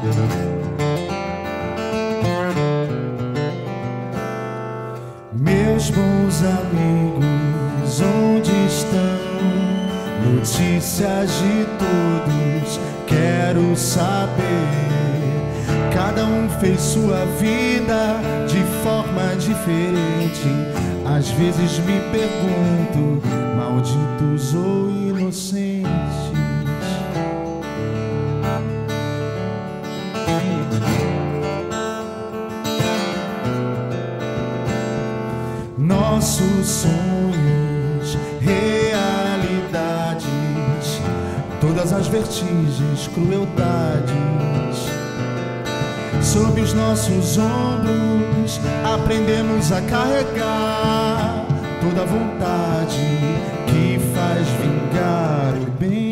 Meus bons amigos, onde estão? Notícias de todos, quero saber. Cada um fez sua vida de forma diferente. Às vezes me pergunto, malditos ou inocentes. Nossos sonhos, realidades, todas as vertigens, crueldades. Sob os nossos ombros aprendemos a carregar toda a vontade que faz vingar o bem.